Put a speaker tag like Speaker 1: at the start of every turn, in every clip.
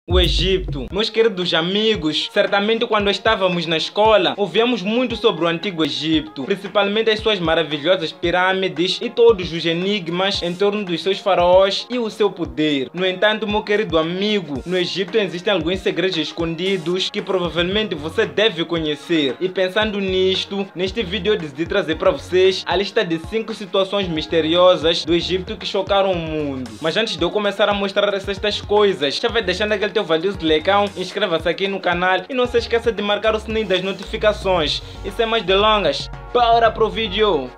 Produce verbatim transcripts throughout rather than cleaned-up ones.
Speaker 1: O Egito. Meus queridos amigos, certamente quando estávamos na escola, ouvíamos muito sobre o Antigo Egito, principalmente as suas maravilhosas pirâmides e todos os enigmas em torno dos seus faraós e o seu poder. No entanto, meu querido amigo, no Egito existem alguns segredos escondidos que provavelmente você deve conhecer. E pensando nisto, neste vídeo eu decidi trazer para vocês a lista de cinco situações misteriosas do Egito que chocaram o mundo. Mas antes de eu começar a mostrar essas coisas, já vai deixando aquele teu valioso like, inscreva-se aqui no canal e não se esqueça de marcar o sininho das notificações. E sem mais delongas, bora pro vídeo!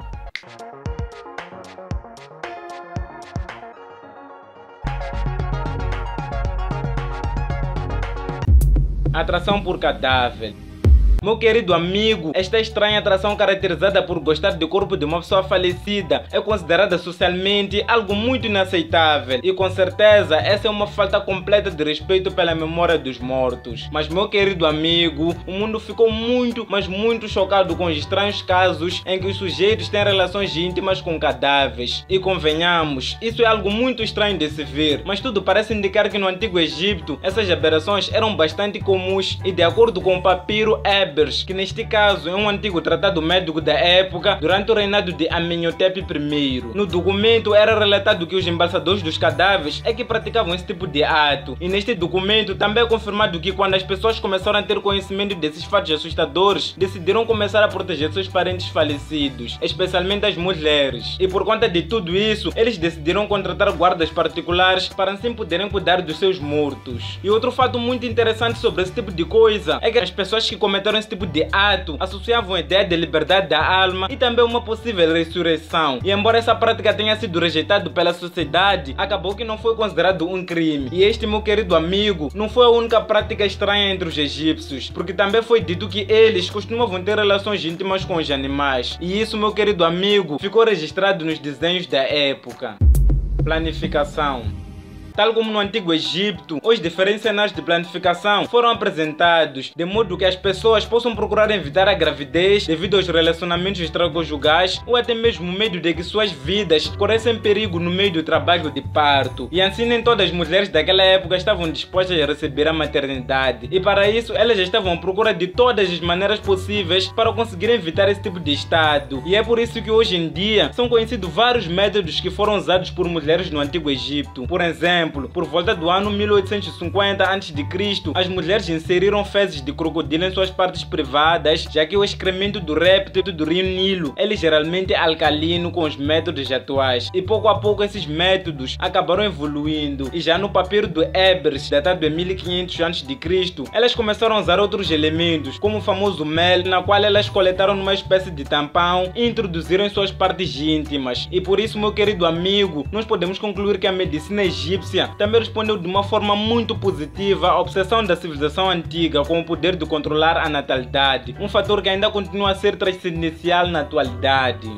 Speaker 1: Atração por cadáver. Meu querido amigo, esta estranha atração caracterizada por gostar do corpo de uma pessoa falecida é considerada socialmente algo muito inaceitável e com certeza essa é uma falta completa de respeito pela memória dos mortos. Mas meu querido amigo, o mundo ficou muito, mas muito chocado com os estranhos casos em que os sujeitos têm relações íntimas com cadáveres. E convenhamos, isso é algo muito estranho de se ver, mas tudo parece indicar que no Antigo Egito essas aberrações eram bastante comuns e de acordo com o papiro Ebers, que neste caso é um antigo tratado médico da época durante o reinado de Amenhotep I. No documento era relatado que os embalsadores dos cadáveres é que praticavam esse tipo de ato, e neste documento também é confirmado que quando as pessoas começaram a ter conhecimento desses fatos assustadores, decidiram começar a proteger seus parentes falecidos, especialmente as mulheres. E por conta de tudo isso, eles decidiram contratar guardas particulares para assim poderem cuidar dos seus mortos. E outro fato muito interessante sobre esse tipo de coisa é que as pessoas que cometeram esse tipo de ato associavam a ideia de liberdade da alma e também uma possível ressurreição. E embora essa prática tenha sido rejeitada pela sociedade, acabou que não foi considerado um crime. E este, meu querido amigo, não foi a única prática estranha entre os egípcios, porque também foi dito que eles costumavam ter relações íntimas com os animais. E isso, meu querido amigo, ficou registrado nos desenhos da época. Planificação. Tal como no Antigo Egito, os diferentes cenários de planificação foram apresentados, de modo que as pessoas possam procurar evitar a gravidez devido aos relacionamentos extraconjugais ou até mesmo medo de que suas vidas corressem perigo no meio do trabalho de parto. E assim nem todas as mulheres daquela época estavam dispostas a receber a maternidade. E para isso, elas estavam à procura de todas as maneiras possíveis para conseguir evitar esse tipo de estado. E é por isso que hoje em dia são conhecidos vários métodos que foram usados por mulheres no Antigo Egito. Por exemplo, por volta do ano mil oitocentos e cinquenta antes de Cristo, as mulheres inseriram fezes de crocodilo em suas partes privadas, já que o excremento do réptil do rio Nilo é ligeiramente alcalino com os métodos atuais. E pouco a pouco esses métodos acabaram evoluindo, e já no papiro do Ebers, datado de mil e quinhentos antes de Cristo, elas começaram a usar outros elementos, como o famoso mel, na qual elas coletaram numa espécie de tampão e introduziram em suas partes íntimas. E por isso, meu querido amigo, nós podemos concluir que a medicina egípcia também respondeu de uma forma muito positiva à obsessão da civilização antiga com o poder de controlar a natalidade, um fator que ainda continua a ser transcendencial na atualidade.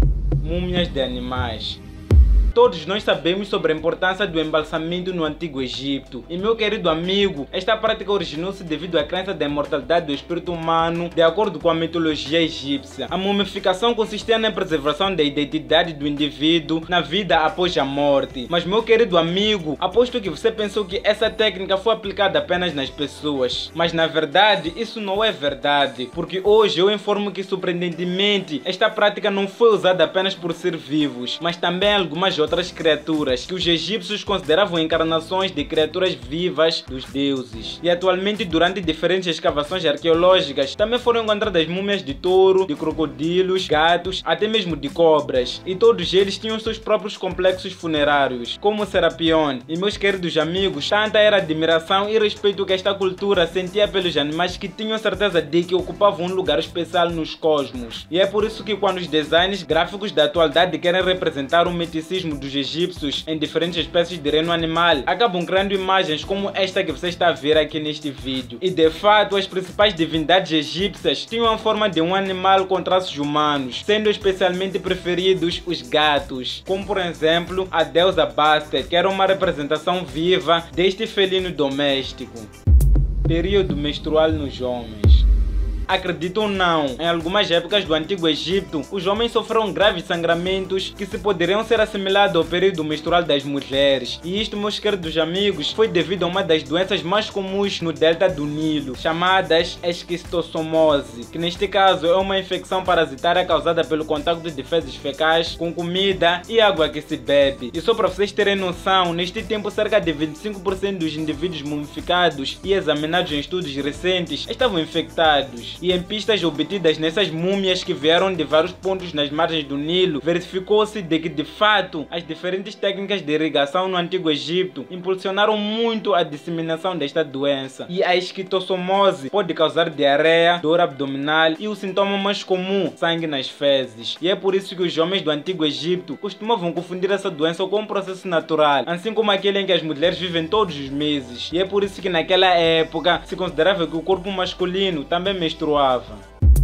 Speaker 1: Múmias de animais. Todos nós sabemos sobre a importância do embalsamento no Antigo Egito. E meu querido amigo, esta prática originou-se devido à crença da imortalidade do espírito humano, de acordo com a mitologia egípcia. A mumificação consistia na preservação da identidade do indivíduo na vida após a morte. Mas meu querido amigo, aposto que você pensou que essa técnica foi aplicada apenas nas pessoas. Mas na verdade, isso não é verdade, porque hoje eu informo que surpreendentemente, esta prática não foi usada apenas por seres vivos, mas também algumas outras criaturas que os egípcios consideravam encarnações de criaturas vivas dos deuses. E atualmente, durante diferentes escavações arqueológicas, também foram encontradas múmias de touro, de crocodilos, gatos, até mesmo de cobras. E todos eles tinham seus próprios complexos funerários, como o Serapion. E meus queridos amigos, tanta era a admiração e respeito que esta cultura sentia pelos animais que tinham certeza de que ocupavam um lugar especial nos cosmos. E é por isso que quando os designs gráficos da atualidade querem representar o meticismo dos egípcios em diferentes espécies de reino animal, acabam criando imagens como esta que você está a ver aqui neste vídeo. E de fato, as principais divindades egípcias tinham a forma de um animal com traços humanos, sendo especialmente preferidos os gatos, como por exemplo a deusa Bastet, que era uma representação viva deste felino doméstico. Período menstrual nos homens. Acredite ou não, em algumas épocas do Antigo Egito, os homens sofreram graves sangramentos que se poderiam ser assimilados ao período menstrual das mulheres. E isto, meus queridos amigos, foi devido a uma das doenças mais comuns no delta do Nilo, chamadas esquistossomose, que neste caso é uma infecção parasitária causada pelo contato de fezes fecais com comida e água que se bebe. E só para vocês terem noção, neste tempo cerca de vinte e cinco por cento dos indivíduos mumificados e examinados em estudos recentes estavam infectados. E em pistas obtidas nessas múmias que vieram de vários pontos nas margens do Nilo, verificou-se de que de fato as diferentes técnicas de irrigação no Antigo Egito impulsionaram muito a disseminação desta doença. E a esquistossomose pode causar diarreia, dor abdominal e o sintoma mais comum, sangue nas fezes. E é por isso que os homens do Antigo Egito costumavam confundir essa doença com um processo natural, assim como aquele em que as mulheres vivem todos os meses. E é por isso que naquela época se considerava que o corpo masculino também menstruava.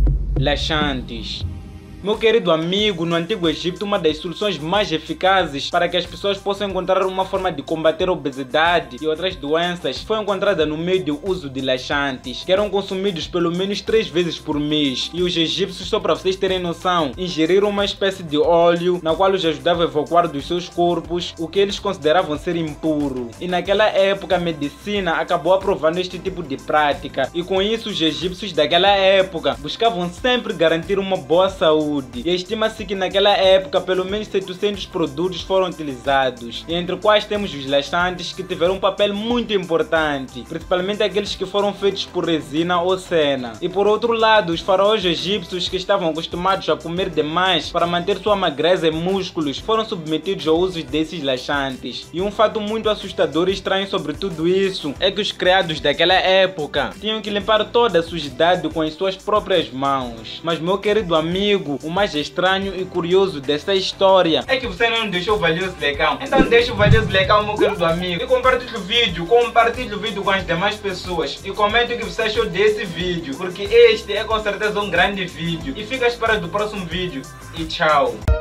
Speaker 1: Laxantes. Meu querido amigo, no Antigo Egito, uma das soluções mais eficazes para que as pessoas possam encontrar uma forma de combater a obesidade e outras doenças foi encontrada no meio do uso de laxantes, que eram consumidos pelo menos três vezes por mês. E os egípcios, só para vocês terem noção, ingeriram uma espécie de óleo na qual os ajudava a evacuar dos seus corpos o que eles consideravam ser impuro. E naquela época a medicina acabou aprovando este tipo de prática, e com isso os egípcios daquela época buscavam sempre garantir uma boa saúde. E estima-se que naquela época pelo menos setecentos produtos foram utilizados, entre quais temos os laxantes, que tiveram um papel muito importante, principalmente aqueles que foram feitos por resina ou cena. E por outro lado, os faraós egípcios, que estavam acostumados a comer demais para manter sua magreza e músculos, foram submetidos ao uso desses laxantes. E um fato muito assustador e estranho sobre tudo isso é que os criados daquela época tinham que limpar toda a sujidade com as suas próprias mãos. Mas meu querido amigo, o mais estranho e curioso dessa história é que você não deixou o valioso legal. Então deixa o valioso legal, meu querido amigo, e compartilhe o vídeo, compartilhe o vídeo com as demais pessoas e comente o que você achou desse vídeo, porque este é com certeza um grande vídeo. E fica à espera do próximo vídeo e tchau.